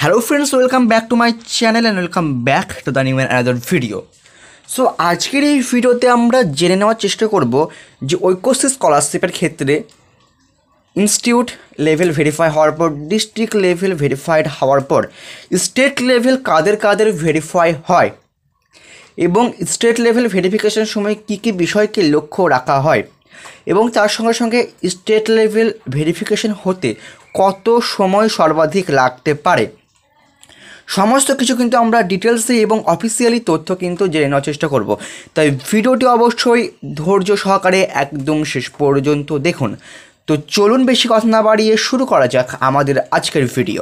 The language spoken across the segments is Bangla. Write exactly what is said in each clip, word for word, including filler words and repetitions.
Hello friends, welcome back to my channel and welcome back to the new and another video. So আজকের এই ভিডিওতে আমরা জেনে নেওয়ার চেষ্টা করব যে ঐক্যশ্রী স্কলারশিপের ক্ষেত্রে ইনস্টিটিউট লেভেল ভেরিফাই হওয়ার পর ডিস্ট্রিক্ট লেভেল ভেরিফাইড হওয়ার পর স্টেট লেভেল কাদের কাদের ভেরিফাই হয় এবং স্টেট লেভেল ভেরিফিকেশনের সময় কী কী বিষয়কে লক্ষ্য রাখা হয় এবং তার সঙ্গে সঙ্গে স্টেট লেভেল ভেরিফিকেশন হতে কত সময় সর্বাধিক লাগতে পারে সমস্ত কিছু কিন্তু আমরা ডিটেলসে এবং অফিসিয়ালি তথ্য কিন্তু জেনে নেওয়ার চেষ্টা করব। তাই ভিডিওটি অবশ্যই ধৈর্য সহকারে একদম শেষ পর্যন্ত দেখুন। তো চলুন বেশি কথা না বাড়িয়ে শুরু করা যাক আমাদের আজকের ভিডিও।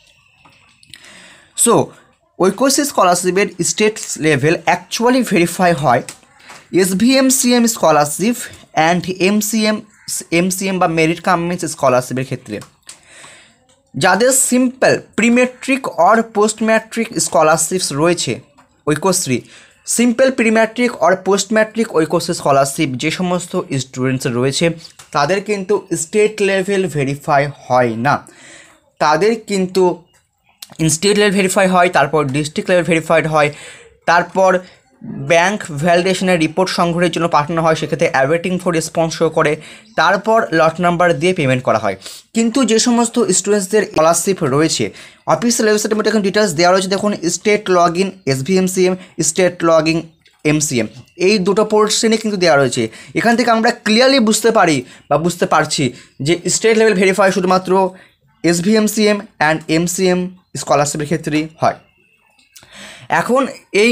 সো ঐক্যশ্রী স্কলারশিপের স্টেট লেভেল অ্যাকচুয়ালি ভেরিফাই হয় SVMCM scholarship and MCM MCM বা মেরিট কামিংস স্কলারশিপের ক্ষেত্রে যাদের simple prematric or post matric scholarships রয়েছে Aikyashree simple prematric or post matric Aikyashree scholarship যে সমস্ত স্টুডেন্টস রয়েছে তাদের কিন্তু স্টেট লেভেল ভেরিফাই হয় না, তাদের কিন্তু স্টেট লেভেল ভেরিফাই হয়, তারপর ডিস্ট্রিক্ট লেভেল ভেরিফাইড হয়, তারপর ব্যাংক ভ্যালিডেশনের রিপোর্ট সংগ্রহের জন্য পাঠানো হয়, সেক্ষেত্রে অ্যাওয়েটিং ফর রেসপন্স শো করে, তারপর লট নাম্বার দিয়ে পেমেন্ট করা হয়। কিন্তু যে সমস্ত স্টুডেন্টসদের স্কলারশিপ রয়েছে অফিসিয়াল ওয়েবসাইটের মধ্যে এখন ডিটেলস দেওয়া রয়েছে, দেখুন state log in SVMCM, state log in MCM, এই দুটো পোর্শনে কিন্তু দেওয়া রয়েছে। এখান থেকে আমরা ক্লিয়ারলি বুঝতে পারি বা বুঝতে পারছি যে স্টেট লেভেল ভেরিফাই শুধুমাত্র এসভিএমসিএম অ্যান্ড এমসিএম স্কলারশিপের ক্ষেত্রেই হয়। এখন এই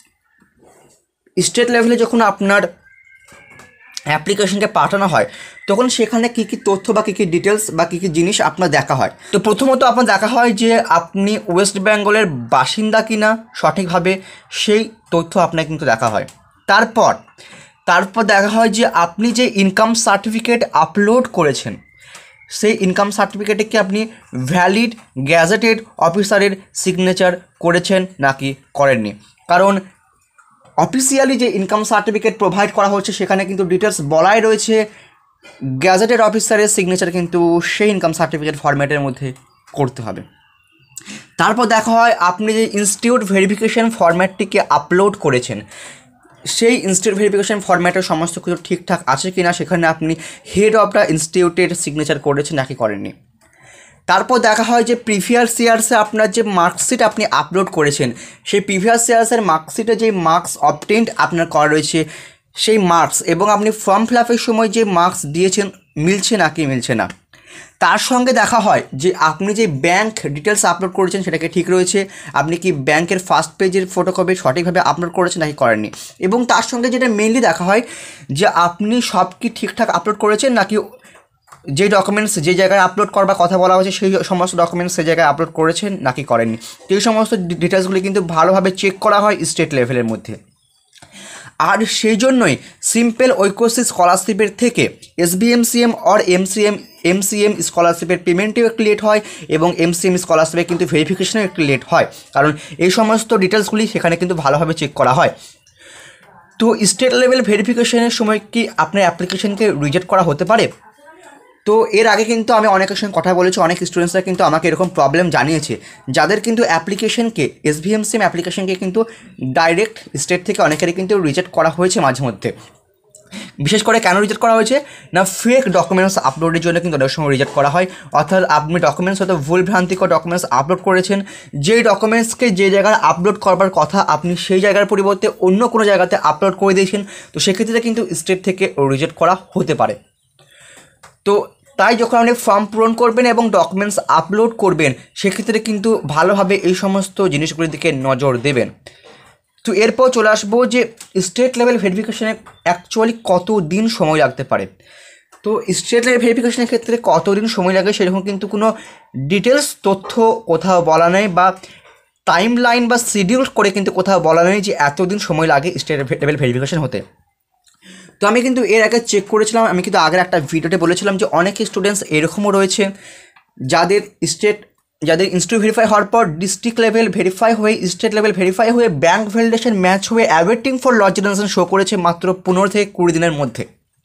স্টেট লেভেলে যখন আপনার অ্যাপ্লিকেশনকে পাঠানো হয় তখন সেখানে কী কী তথ্য বা কী কী ডিটেলস বা কী কী জিনিস আপনার দেখা হয়। তো প্রথমত আপনার দেখা হয় যে আপনি ওয়েস্ট বেঙ্গলের বাসিন্দা কিনা সঠিকভাবে সেই তথ্য আপনাকে কিন্তু দেখা হয়। তারপর তারপর দেখা হয় যে আপনি যে ইনকাম সার্টিফিকেট আপলোড করেছেন সেই ইনকাম সার্টিফিকেটে কি আপনি ভ্যালিড গ্যাজেটেড অফিসারের সিগনেচার করেছেন নাকি করেননি। কারণ অফিসিয়ালি যে ইনকাম সার্টিফিকেট প্রোভাইড করা হচ্ছে সেখানে কিন্তু ডিটেলস বলাই রয়েছে গ্যাজেটেড অফিসারের সিগনেচার কিন্তু সেই ইনকাম সার্টিফিকেট ফরম্যাটের মধ্যে করতে হবে। তারপর দেখা হয় আপনি যে ইনস্টিটিউট ভেরিফিকেশন ফরম্যাটটিকে আপলোড করেছেন সেই ইনস্টিটিউট ভেরিফিকেশন ফরম্যাটের সমস্ত কিছু ঠিকঠাক আছে কি না, সেখানে আপনি হেড অফ দ্য ইনস্টিটিউটের সিগনেচার করেছেন নাকি করেননি। তারপর দেখা হয় যে প্রিভিয়াস ইয়ার্সে আপনার যে মার্কশিট আপনি আপলোড করেছেন সেই প্রিভিয়াস ইয়ার্সের মার্কশিটে যে মার্কস অবটেন্ড আপনার করা রয়েছে সেই মার্কস এবং আপনি ফর্ম ফিল আপের সময় যে মার্কস দিয়েছেন মিলছে নাকি মিলছে না। তার সঙ্গে দেখা হয় যে আপনি যে ব্যাংক ডিটেলস আপলোড করেছেন সেটাকে ঠিক রয়েছে, আপনি কি ব্যাংকের ফার্স্ট পেজের ফটোকপি সঠিকভাবে আপলোড করেছেন নাকি করেননি। এবং তার সঙ্গে যেটা মেইনলি দেখা হয় যে আপনি সব কি ঠিকঠাক আপলোড করেছেন নাকি যে ডকুমেন্টস যে জায়গায় আপলোড করবার কথা বলা হয়েছে সেই সমস্ত ডকুমেন্টস সেই জায়গায় আপলোড করেছেন নাকি করেননি। তো এই সমস্ত ডিটেলসগুলি কিন্তু ভালোভাবে চেক করা হয় স্টেট লেভেলের মধ্যে। আর সেই জন্যই সিম্পল ঐক্যশ্রী স্কলারশিপের থেকে এসবিএমসিএম অর এমসিএম এমসিএম স্কলারশিপের পেমেন্টেও একটু লেট হয় এবং এমসিএম স্কলারশিপে কিন্তু ভেরিফিকেশনও একটু লেট হয়, কারণ এই সমস্ত ডিটেলসগুলি সেখানে কিন্তু ভালোভাবে চেক করা হয়। তো স্টেট লেভেল ভেরিফিকেশনের সময় কি আপনার অ্যাপ্লিকেশনকে রিজেক্ট করা হতে পারে। তো এর আগে কিন্তু আমি অনেকের সঙ্গে কথা বলেছি, অনেক স্টুডেন্টসরা কিন্তু আমাকে এরকম প্রবলেম জানিয়েছে যাদের কিন্তু অ্যাপ্লিকেশনকে এসভিএমসিএম অ্যাপ্লিকেশনকে কিন্তু ডাইরেক্ট স্টেট থেকে অনেকেরই কিন্তু রিজেক্ট করা হয়েছে মাঝে মধ্যে। বিশেষ করে কেন রিজেক্ট করা হয়েছে না, ফেক ডকুমেন্টস আপলোডের জন্য কিন্তু অনেক সময় রিজেক্ট করা হয়। অর্থাৎ আপনি ডকুমেন্টস হয়তো ভুল ভ্রান্তিকর ডকুমেন্টস আপলোড করেছেন, যেই ডকুমেন্টসকে যে জায়গায় আপলোড করবার কথা আপনি সেই জায়গার পরিবর্তে অন্য কোনো জায়গাতে আপলোড করে দিয়েছেন, তো সেক্ষেত্রে কিন্তু স্টেট থেকে রিজেক্ট করা হতে পারে। তো তাই যখন আপনি ফর্ম পূরণ করবেন এবং ডকুমেন্টস আপলোড করবেন সেক্ষেত্রে কিন্তু ভালোভাবে এই সমস্ত জিনিসগুলির দিকে নজর দেবেন। তো এরপর চলে আসবো যে স্টেট লেভেল ভেরিফিকেশনে অ্যাকচুয়ালি কত দিন সময় লাগতে পারে। তো স্টেট লেভেল ভেরিফিকেশনের ক্ষেত্রে কত দিন সময় লাগে সেরকম কিন্তু কোনো ডিটেলস তথ্য কোথাও বলা নেই বা টাইম লাইন বা শিডিউল করে কিন্তু কোথাও বলা নেই যে এতদিন সময় লাগে স্টেট লেভেল ভেরিফিকেশন হতে। তো আমি কিন্তু এর আগে চেক করেছিলাম, আমি কিন্তু আগের একটা ভিডিওতে বলেছিলাম যে অনেক স্টুডেন্টস এরকমও রয়েছে যাদের স্টেট যাদের ইনস্টিটিউট ভেরিফাই হওয়ার পর ডিস্ট্রিক্ট লেভেল ভেরিফাই হয়ে স্টেট লেভেল ভেরিফাই হয়ে ব্যাংক ভ্যালিডেশন ম্যাচ হয়ে awaiting for log generation show করেছে মাত্র পনেরো থেকে কুড়ি দিনের মধ্যে।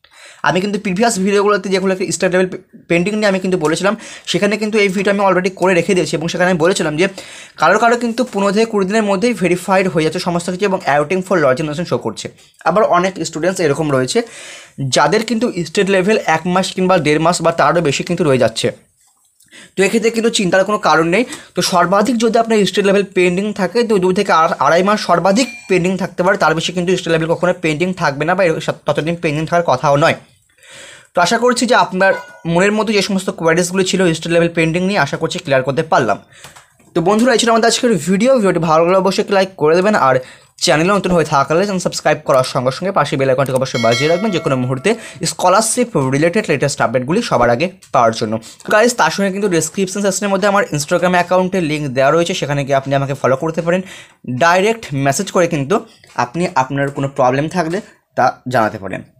আমি কিন্তু প্রিভিয়াস ভিডিওগুলোতে যেগুলো স্টেট লেভেল পেন্ডিং নিয়ে আমি কিন্তু বলেছিলাম, সেখানে কিন্তু এই ভিডিও আমি অলরেডি করে রেখে দিয়েছি এবং সেখানে আমি বলেছিলাম যে কারো কারো কিন্তু পনেরো থেকে কুড়ি দিনের মধ্যেই ভেরিফাইড হয়ে যাচ্ছে সমস্ত কিছু এবং অ্যাওয়েটিং ফর লজিনেশন শো করছে। আবার অনেক স্টুডেন্টস এরকম রয়েছে যাদের কিন্তু স্টেট লেভেল এক মাস কিংবা দেড় মাস বা তারও বেশি কিন্তু রয়ে যাচ্ছে। তো এক্ষেত্রে কিন্তু চিন্তার কোনো কারণ নেই। তো সর্বাধিক যদি আপনার স্টেট লেভেল পেন্ডিং থাকে তো দুই থেকে আড়াই মাস সর্বাধিক পেন্ডিং থাকতে পারে, তার বেশি কিন্তু স্টেট লেভেল কখনো পেন্ডিং থাকবে না বা ততদিন পেন্ডিং থাকার কথাও নয়। তো আশা করছি যে আপনার মনের মধ্যে যে সমস্ত কোয়ারিজগুলো ছিল স্টেট লেভেল পেন্ডিং নিয়ে আশা করছি ক্লিয়ার করতে পারলাম। তো বন্ধুরা এই ছিল আমাদের আজকের ভিডিও। ভিডিওটি ভালো লাগলে অবশ্যই লাইক করে দেবেন, আর চ্যানেলে নতুন হয়ে থাকলে চ্যানেল সাবস্ক্রাইব করার সঙ্গে সঙ্গে পাশে বেল আইকনটি অবশ্যই বাজিয়ে রাখবেন যে কোনো মুহূর্তে স্কলারশিপ রিলেটেড লেটেস্ট আপডেটগুলি সবার আগে পাওয়ার জন্য। গাইজ তার সঙ্গে কিন্তু ডিসক্রিপশন সেকশনের মধ্যে আমার ইনস্টাগ্রাম অ্যাকাউন্টের লিঙ্ক দেওয়া রয়েছে, সেখানে গিয়ে আপনি আমাকে ফলো করতে পারেন। ডাইরেক্ট মেসেজ করে কিন্তু আপনি আপনার কোনো প্রবলেম থাকলে তা জানাতে পারেন।